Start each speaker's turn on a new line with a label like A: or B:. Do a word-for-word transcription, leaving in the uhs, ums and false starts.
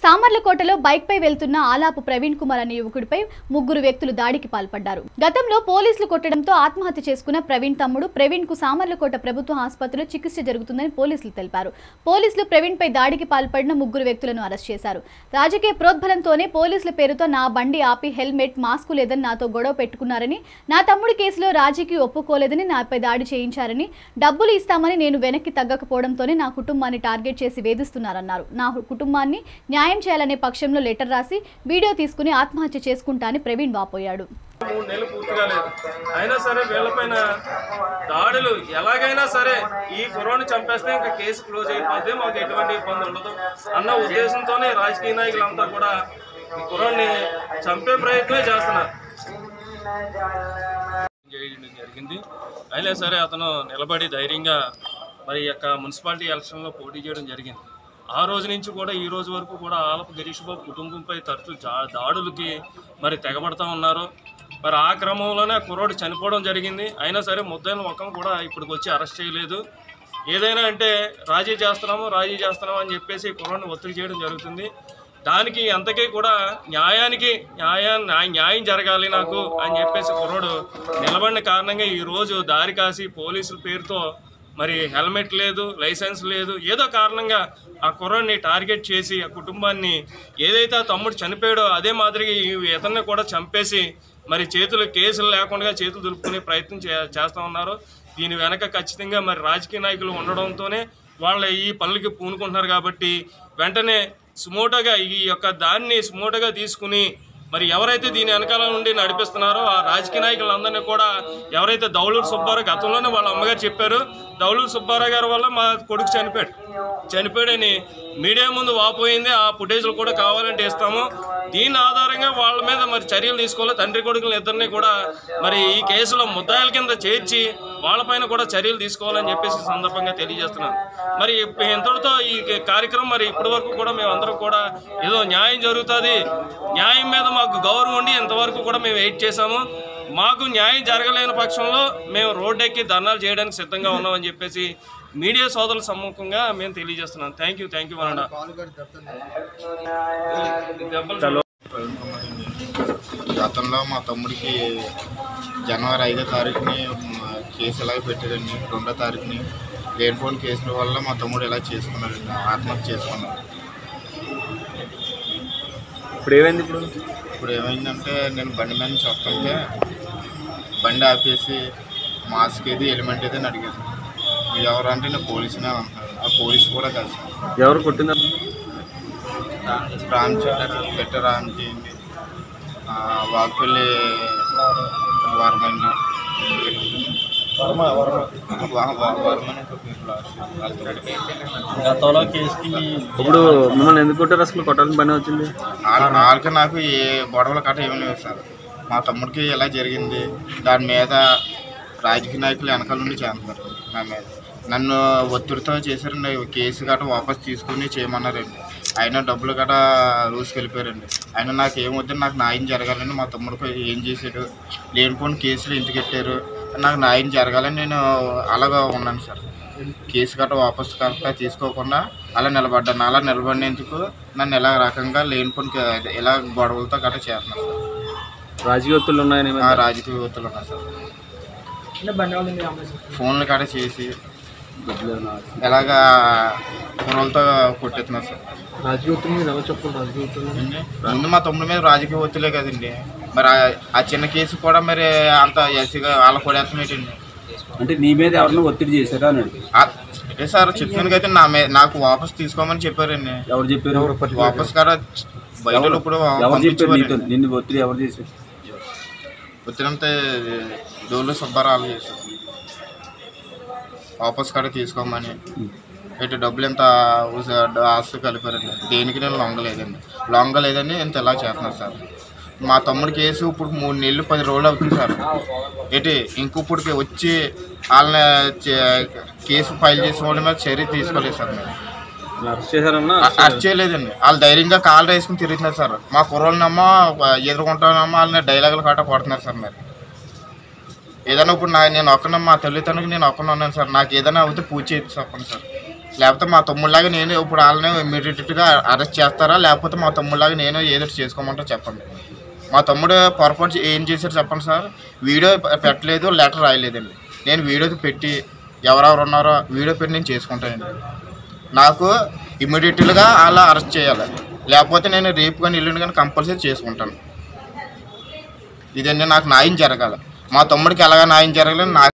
A: సామర్లకోటలో bike పై వెళ్తున్న ఆలాపు ప్రవీణ్ కుమార్ అనే యువకుడిపై ముగ్గురు వ్యక్తులు దాడికి పాల్పడ్డారు. గతంలో పోలీసులు కొట్టడంతో ఆత్మహత్య చేసుకున్న ప్రవీణ్ తమ్ముడు ప్రవీణ్ కు సామర్లకోట ప్రభుత్వ ఆసుపత్రిలో చికిత్స జరుగుతుందని పోలీసులు తెలిపారు. పోలీసులు ప్రవీణ్ పై దాడికి పాల్పడిన ముగ్గురు వ్యక్తులను అరెస్ట్ చేశారు. రాజకీయ ప్రోద్బలంతోనే పోలీసుల పేరుతో నా బండి ఆపి హెల్మెట్, మాస్క్ లేదని నాతో గొడవ పెట్టుకున్నారని, నా తమ్ముడి కేసులో రాజీకి ఒప్పుకోలేదని నాపై దాడి చేయించారని, డబ్బులు ఇస్తామని నేను వెనక్కి తగ్గకపోవడంతోనే నా కుటుంబాన్ని టార్గెట్ చేసి వేధిస్తున్నారన్నారు. నా కుటుంబాన్ని న్యాయం చేయాలనే పక్షంలో లెటర్ రాసి వీడియో తీసుకుని ఆత్మహత్య చేసుకుంటానని ప్రవీణ్ వాపోయాడు.
B: మూడు నెలలు పూర్తిగా లేదు, అయినా సరే వీళ్ళపైన దాడులు ఎలాగైనా సరే ఈ కుర్రాన్ని చంపేస్తే ఇంకా కేసు క్లోజ్ అయిపోతే మాకు ఎటువంటి ఇబ్బంది ఉండదు అన్న ఉద్దేశంతోనే రాజకీయ నాయకులంతా కూడా ఈ కుర్రాన్ని చంపే ప్రయత్నమే చేస్తున్నారు. చేయడం జరిగింది. అయినా సరే అతను నిలబడి ధైర్యంగా మరి యొక్క మున్సిపాలిటీ ఎలక్షన్లో పోటీ చేయడం జరిగింది. ఆ రోజు నుంచి కూడా ఈ రోజు వరకు కూడా ఆలపు గిరీష్ బాబు కుటుంబంపై తరచూ దాడులకి మరి తెగబడతా ఉన్నారు. మరి ఆ క్రమంలోనే ఆ కుర్రోడు చనిపోవడం జరిగింది. అయినా సరే ముద్దైన ఒక్కను కూడా ఇప్పటికి వచ్చి అరెస్ట్ చేయలేదు. ఏదైనా అంటే రాజీ చేస్తున్నాము రాజీ చేస్తున్నాము అని చెప్పేసి కుర్రోడిని ఒత్తిడి చేయడం జరుగుతుంది. దానికి అంతకీ కూడా న్యాయానికి న్యాయాన్ని న్యాయం జరగాలి నాకు అని చెప్పేసి కుర్రోడు నిలబడిన కారణంగా ఈరోజు దారి కాసి పోలీసుల పేరుతో మరి హెల్మెట్ లేదు, లైసెన్స్ లేదు, ఏదో కారణంగా ఆ కుర్రాన్ని టార్గెట్ చేసి ఆ కుటుంబాన్ని ఏదైతే ఆ తమ్ముడు చనిపోయాడో అదే మాదిరిగా ఇతన్ని కూడా చంపేసి మరి చేతులు కేసులు లేకుండా చేతులు దులుపుకునే ప్రయత్నం చేస్తూ ఉన్నారు. దీని వెనక ఖచ్చితంగా మరి రాజకీయ నాయకులు ఉండడంతోనే వాళ్ళ ఈ పనులకి పూనుకుంటున్నారు. కాబట్టి వెంటనే సుమోటోగా ఈ యొక్క దాన్ని సుమోటోగా తీసుకుని మరి ఎవరైతే దీని వెనకాల నుండి నడిపిస్తున్నారో ఆ రాజకీయ నాయకులందరినీ కూడా ఎవరైతే దౌలూరు సుబ్బారావు గతంలోనే వాళ్ళ అమ్మగారు చెప్పారు, దౌలూరు సుబ్బారావు గారి వల్ల మా కొడుకు చనిపోయాడు చనిపోయాడని మీడియా ముందు వాపోయింది. ఆ ఫుటేజ్లు కూడా కావాలంటే ఇస్తాము. దీని ఆధారంగా వాళ్ళ మీద మరి చర్యలు తీసుకోవాలి. తండ్రి కొడుకులను ఇద్దరిని కూడా మరి ఈ కేసులో ముద్దాయిల కింద చేర్చి వాళ్ళపైన కూడా చర్యలు తీసుకోవాలని చెప్పేసి సందర్భంగా తెలియజేస్తున్నాను. మరి ఇంతటితో ఈ కార్యక్రమం మరి ఇప్పటి వరకు కూడా మేమందరం కూడా ఏదో న్యాయం జరుగుతుంది, న్యాయం మీద మాకు గౌరవం ఉండి ఇంతవరకు కూడా మేము వెయిట్ చేశాము. మాకు న్యాయం జరగలేని పక్షంలో మేము రోడ్డెక్కి ధర్నాలు చేయడానికి సిద్ధంగా ఉన్నామని చెప్పేసి మీడియా సోదరుల సమ్ముఖంగా మేము తెలియజేస్తున్నాం. థ్యాంక్ యూ థ్యాంక్ యూ అన్న.
C: గతంలో మా తమ్ముడికి జనవరి ఐదో తారీఖుని కేసు ఇలాగ పెట్టారండి. రెండో తారీఖుని లేనిపోయిన కేసుల వల్ల మా తమ్ముడు ఇలా చేసుకున్నాడండి, ఆత్మహత్య చేసుకున్నాడు.
D: ఇప్పుడు ఏమైంది? ఇప్పుడు
C: ఇప్పుడు ఏమైందంటే నేను బండి మీద నుంచి వస్తుంటే బండి ఆపేసి మాస్క్ ఏది ఎలిమెంట్ ఏది అని అడిగాను. ఎవరంటే నేను పోలీసునే అంటున్నాను. ఆ పోలీసు కూడా కలిసి
D: ఎవరు కొట్టిందా?
C: రామ్ పెట్ట రామ్ చేయండి వాకుపల్లి వర్మని
B: గతంలో కేసుకి
D: ఇప్పుడు మిమ్మల్ని ఎందుకు కొట్టారు? అసలు కొట్టాలని పని వచ్చింది
C: వాళ్ళకి నాకు ఏ గొడవల కట్ట ఏమీ లేవు సార్. మా తమ్ముడికి ఇలా జరిగింది, దాని మీద రాజకీయ నాయకులు వెనకాల నుండి చేస్తున్నారు. నా మీద నన్ను ఒత్తిడితో చేశారండి. కేసు గట్రా వాపస్ తీసుకుని చేయమన్నారండి. అయినా డబ్బులు గట్రా రూల్స్కి వెళ్ళిపోయారండి. అయినా నాకు ఏమొద్దని నాకు న్యాయం జరగాలని మా తమ్ముడికి ఏం చేశాడు, లేనిపోయిన కేసులు ఎందుకు పెట్టారు, నాకు న్యాయం జరగాలని నేను అలాగా ఉన్నాను సార్. కేసు గట్రా వాపస్ కరెక్ట్గా తీసుకోకుండా అలా నిలబడ్డాను. అలా నిలబడినందుకు నన్ను ఎలా రకంగా లేనిపోయిన ఇలా గొడవలతో గట్రా చేస్తున్నాను సార్.
D: రాజకీయ ఒత్తులు ఉన్నాయని?
C: రాజకీయ ఒత్తులు ఉన్నాయి సార్. ఫోన్లు గట్రా చేసి ఎలాగా కుర్రలతో కొట్టేస్తున్నారు సార్.
D: రాజకీయ ఒత్తులు మీద ఎలా చెప్పండి? రాజకీయ ఒత్తులు
C: ముందు మా తమ్ముడి మీద రాజకీయ ఒత్తులే కదండి. మరి ఆ చిన్న కేసు కూడా మరి అంత ఎస్సీగా వాళ్ళ కొడేస్తామేటండి.
D: అంటే నీ మీద ఎవరిని ఒత్తిడి చేశారా అని
C: అదే సార్ చెప్తున్నాను కదా, నా మీద నాకు వాపస్ తీసుకోమని చెప్పారండి.
D: ఎవరు చెప్పారు?
C: వాపస్ కదా బయట ఇప్పుడు
D: నిన్ను ఒత్తిడి ఎవరు చేశారు?
C: ఒత్తిడంతా డోలు సుబ్బారావు చేశారు. వాపస్ కాడ తీసుకోమని ఇటు డబ్బులు ఎంత ఆస్తు కలిపారండి. దేనికి నేను లొంగలేదండి లొంగలేదని ఇంత ఎలా చేస్తున్నారు సార్. మా తమ్ముడి కేసు ఇప్పుడు మూడు నెలలు పది రోజులు అవుతుంది సార్. ఏంటి ఇంకొప్పటికి వచ్చి వాళ్ళని కేసు ఫైల్ చేసిన వాళ్ళ మీద చర్య తీసుకోలేదు సార్. మేము అరెస్ట్ చేయలేదండి. వాళ్ళు ధైర్యంగా కాళ్ళు వేసుకుని తిరుగుతున్నారు సార్. మా కుర్రోళ్ళనమ్మా ఎదుర్కొంటానమ్మా వాళ్ళని డైలాగులు కట్ట కొడుతున్నారు సార్. మరి ఏదైనా ఇప్పుడు నా నేను ఒక్కనమ్మా తల్లిదండ్రులకి నేను ఒక్కనే ఉన్నాను సార్. నాకు ఏదైనా అవుతే పూజ చేసి చెప్పండి సార్. లేకపోతే మా తమ్ముళ్ళలాగా నేను ఇప్పుడు వాళ్ళని ఇమీడియట్గా అరెస్ట్ చేస్తారా, లేకపోతే మా తమ్ముళ్ళలాగా నేను ఏదో చేసుకోమంటారో చెప్పండి. మా తమ్ముడు పొరపాటు ఏం చేశారు చెప్పండి సార్. వీడియో పెట్టలేదు, లెటర్ రాయలేదండి. నేను వీడియో పెట్టి ఎవరెవరు ఉన్నారో వీడియో పెట్టి నేను చేసుకుంటానండి. నాకు ఇమీడియట్గా అలా అరెస్ట్ చేయాలి, లేకపోతే నేను రేపు కానీ ఇల్లుండి కానీ కంపల్సరీ చేసుకుంటాను. ఇదండి నాకు న్యాయం జరగాలి. మా తమ్ముడికి ఎలాగ న్యాయం జరగాలని నాకు